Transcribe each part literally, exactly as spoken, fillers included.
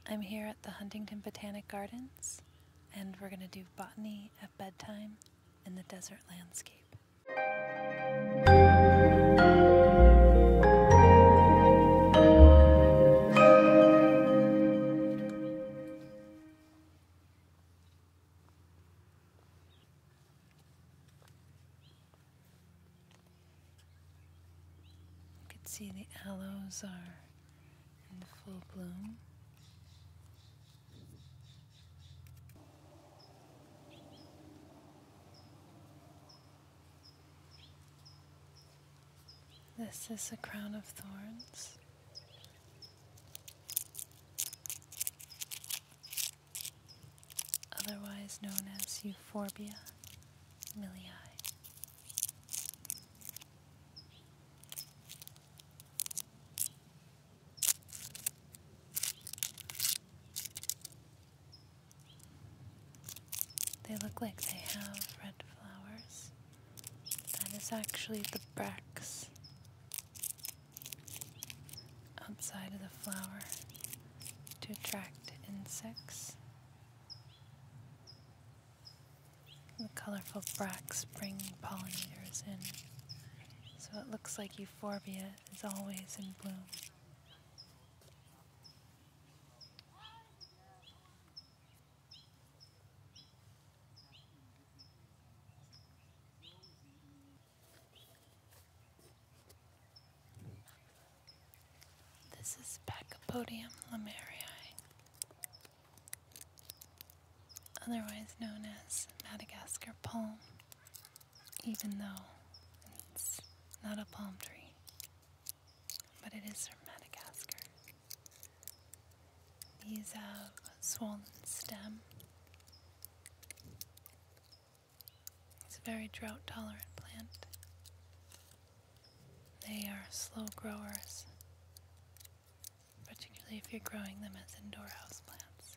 I'm here at the Huntington Botanical Gardens, and we're going to do botany at bedtime in the desert landscape. You can see the aloes are in full bloom. This is a crown of thorns. Otherwise known as Euphorbia millii. They look like they have red flowers. That is actually the bracts outside of the flower to attract insects. The colorful bracts bring pollinators in, so it looks like Euphorbia is always in bloom. This is Pachypodium lemuriae, otherwise known as Madagascar palm, even though it's not a palm tree, but it is from Madagascar. These have a swollen stem. It's a very drought-tolerant plant. They are slow growers, particularly if you're growing them as indoor houseplants.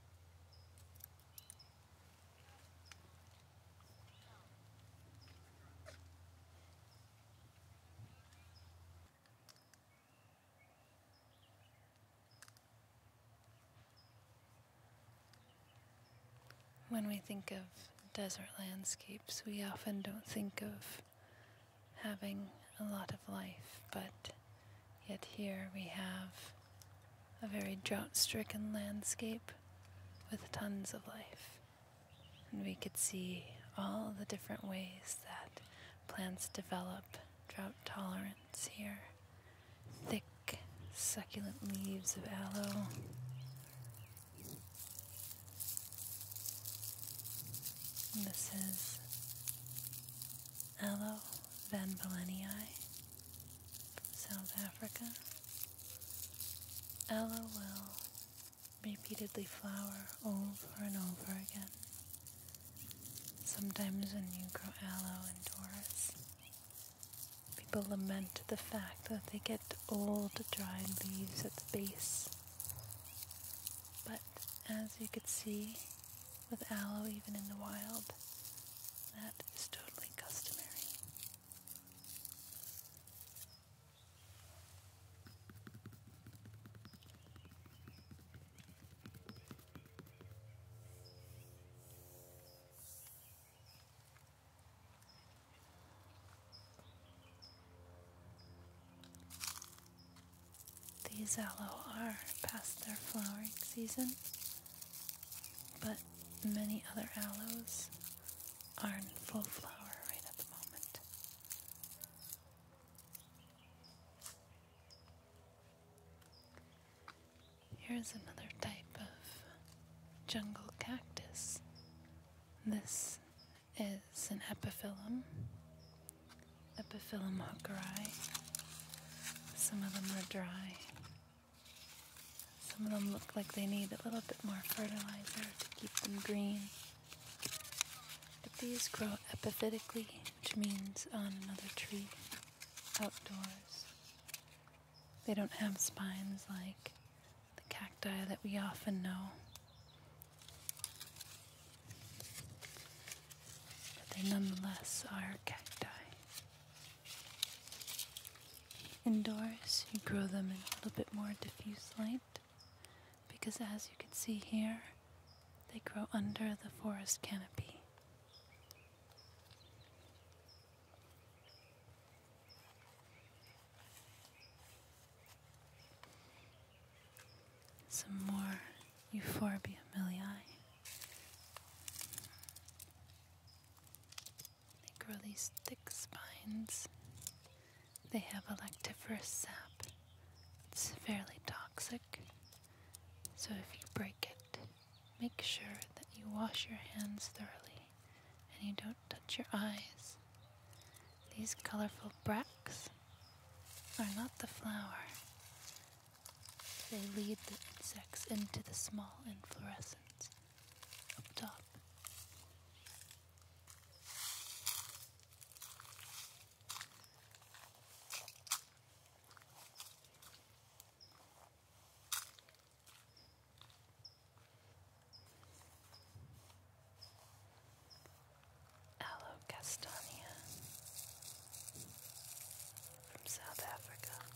When we think of desert landscapes, we often don't think of having a lot of life, but yet here we have a very drought-stricken landscape with tons of life. And we could see all the different ways that plants develop drought tolerance here. Thick, succulent leaves of aloe. And this is Aloe van Belenii from South Africa. Aloe will repeatedly flower over and over again. Sometimes when you grow aloe indoors, people lament the fact that they get old, dried leaves at the base. But as you could see, with aloe even in the wild, that is totally customary. These aloe are past their flowering season, but many other aloes are in full flower right at the moment. Here's another type of jungle cactus. This is an epiphyllum, Epiphyllum hookeri. Some of them are dry. Some of them look like they need a little bit more fertilizer to keep them green. But these grow epiphytically, which means on another tree, outdoors. They don't have spines like the cacti that we often know. But they nonetheless are cacti. Indoors, you grow them in a little bit more diffuse light, because as you can see here, they grow under the forest canopy. Some more Euphorbia millii. They grow these thick spines. They have a lactiferous sap. It's fairly toxic, so if you break it, make sure that you wash your hands thoroughly and you don't touch your eyes. These colorful bracts are not the flower. They lead the insects into the small inflorescence up top. Aloe castanea from South Africa.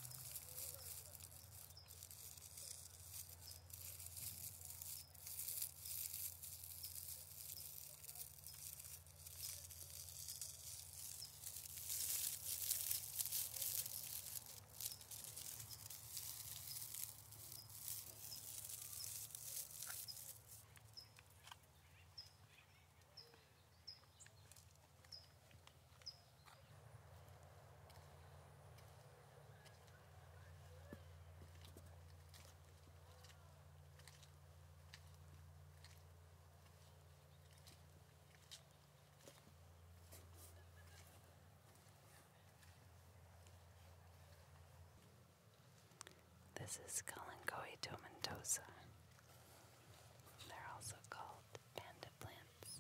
This is Kalanchoe tomentosa. They're also called panda plants.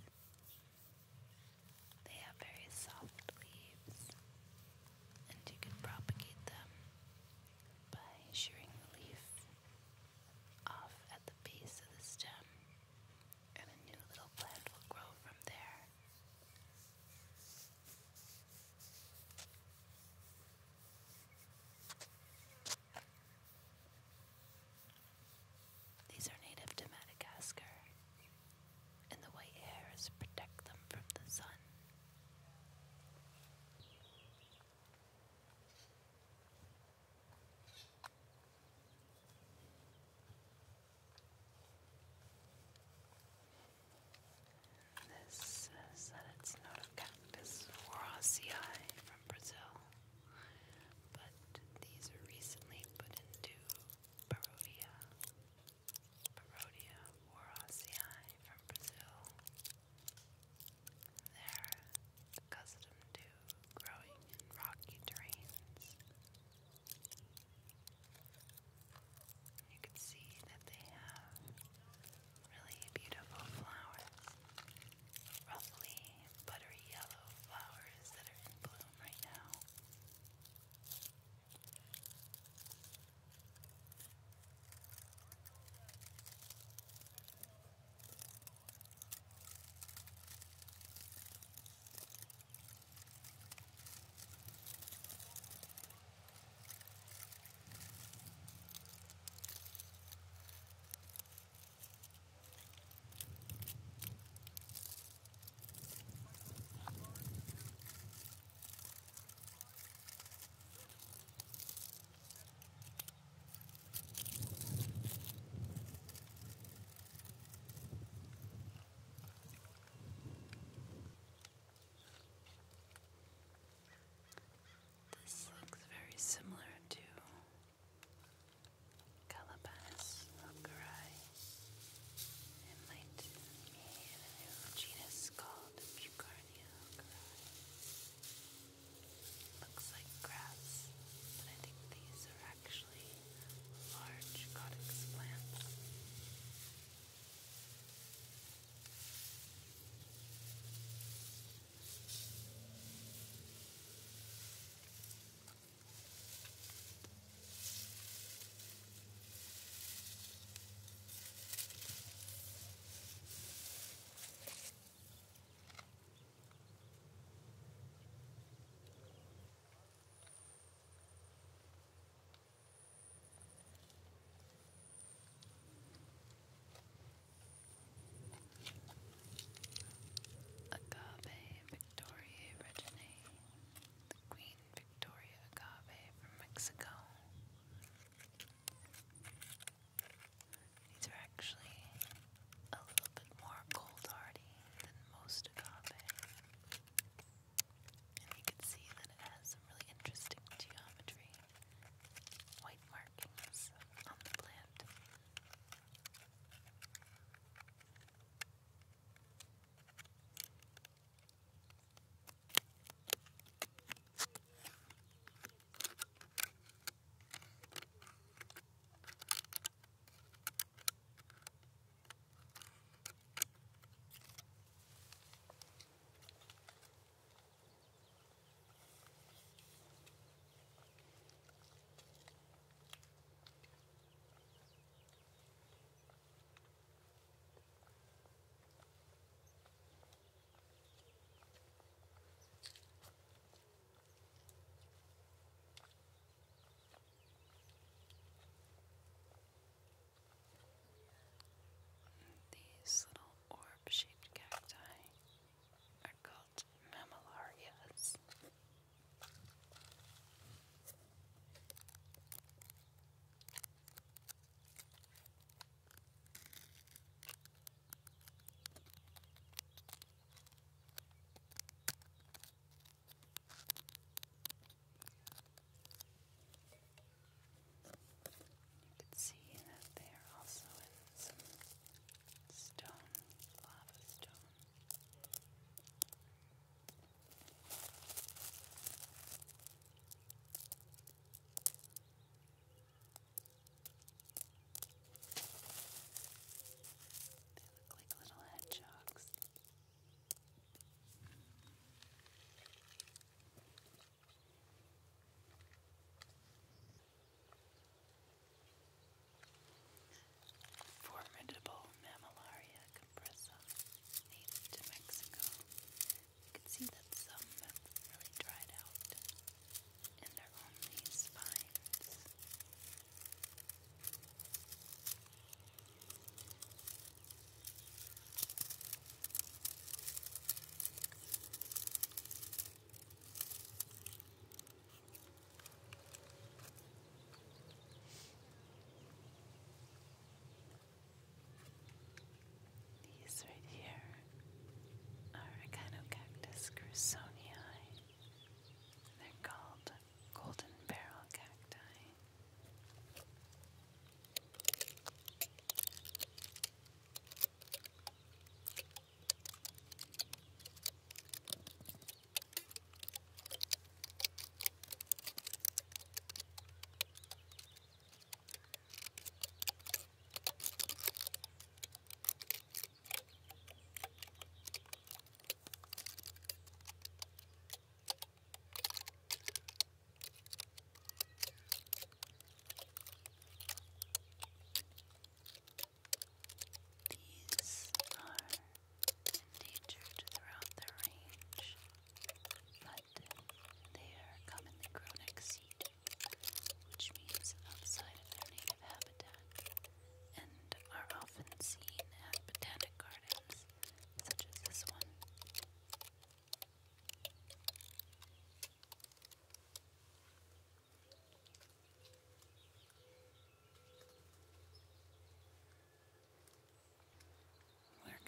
They have very soft leaves, and you can propagate them by shearing the leaf off at the base of the stem, and a new little plant will grow from there.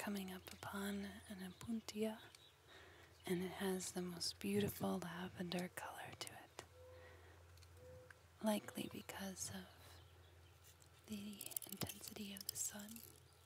coming up upon an apuntia, and it has the most beautiful lavender color to it, likely because of the intensity of the sun.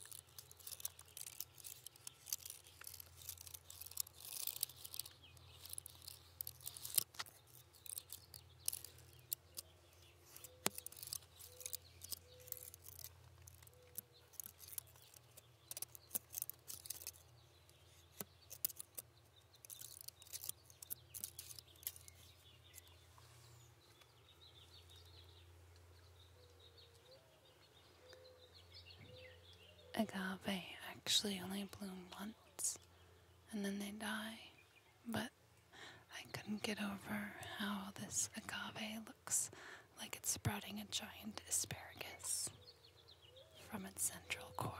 Agave actually only bloom once, and then they die, but I couldn't get over how this agave looks like it's sprouting a giant asparagus from its central core.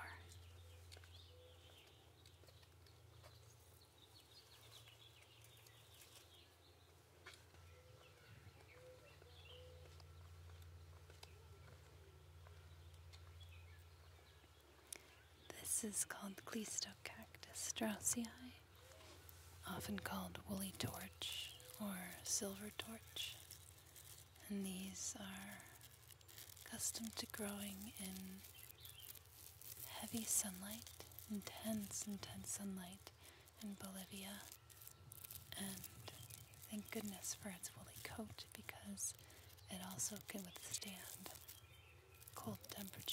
This is called Cleistocactus straussii, often called woolly torch or silver torch, and these are accustomed to growing in heavy sunlight, intense, intense sunlight in Bolivia, and thank goodness for its woolly coat because it also can withstand cold temperatures.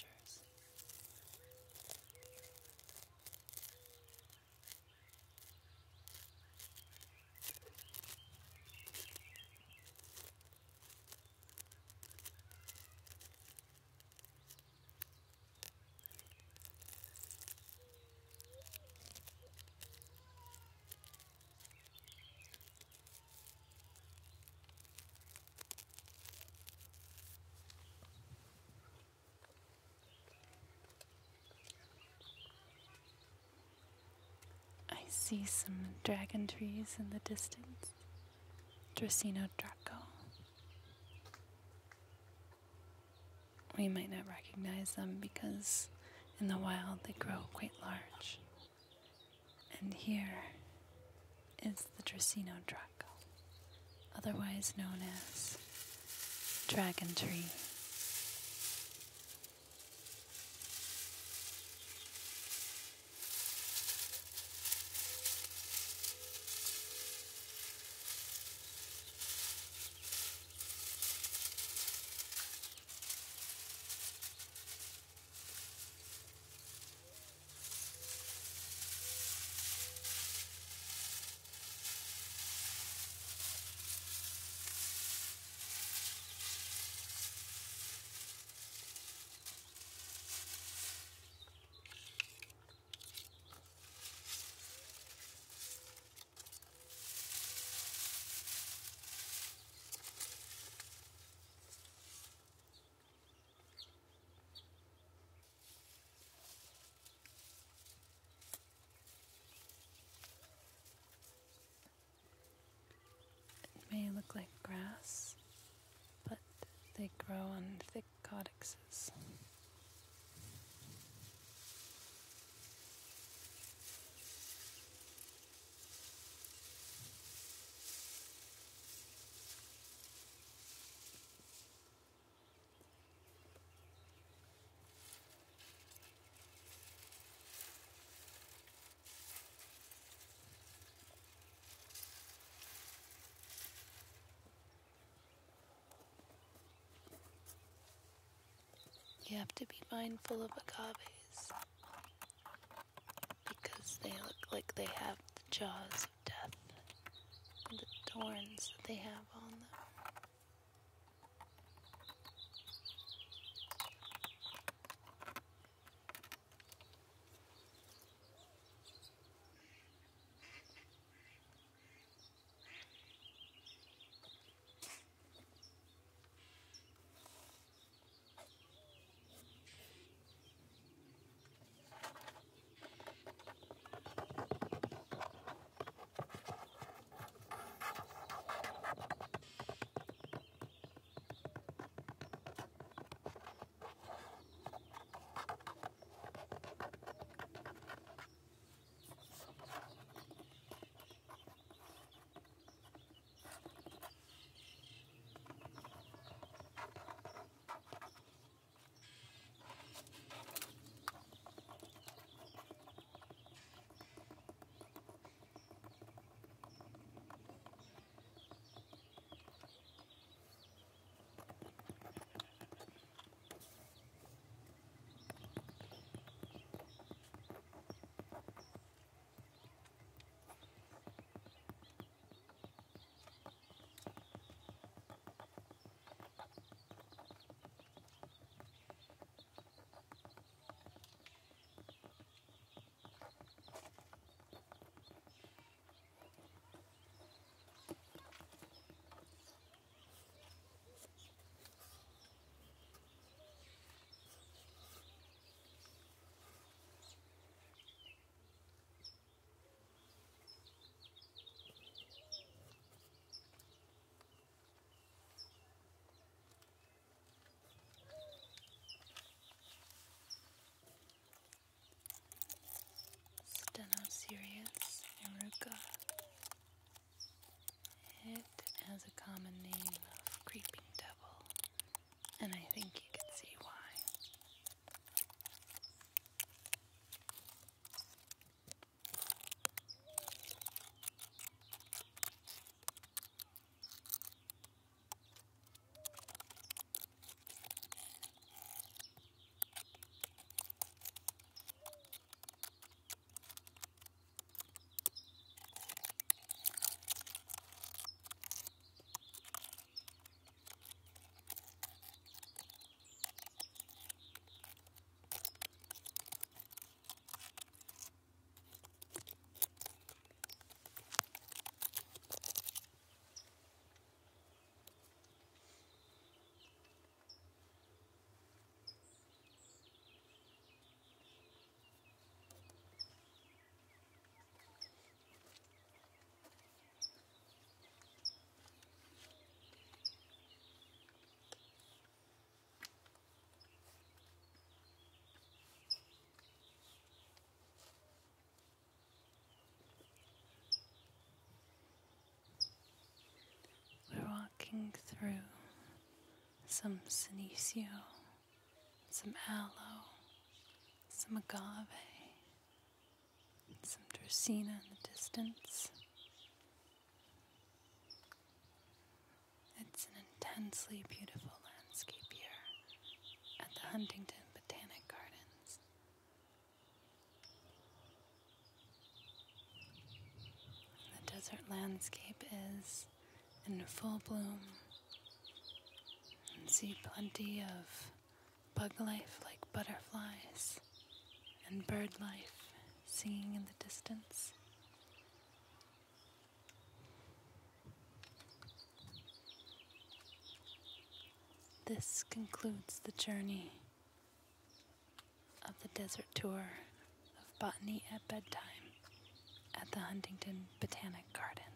I see some dragon trees in the distance. Dracaena Draco. We might not recognize them because in the wild they grow quite large. And here is the Dracaena Draco, otherwise known as dragon tree. May look like grass, but they grow on thick codexes. You have to be mindful of agaves because they look like they have the jaws of death and the thorns that they have on them. walking through some senecio, some aloe, some agave, some dracaena in the distance. It's an intensely beautiful landscape here at the Huntington Botanical Gardens. The desert landscape is in full bloom, and see plenty of bug life like butterflies and bird life singing in the distance. This concludes the journey of the desert tour of Botany at Bedtime at the Huntington Botanical Gardens.